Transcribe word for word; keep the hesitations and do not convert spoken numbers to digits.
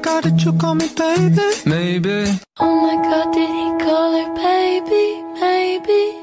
god, did you call me baby? Maybe. Oh my god, did he call her baby? Maybe.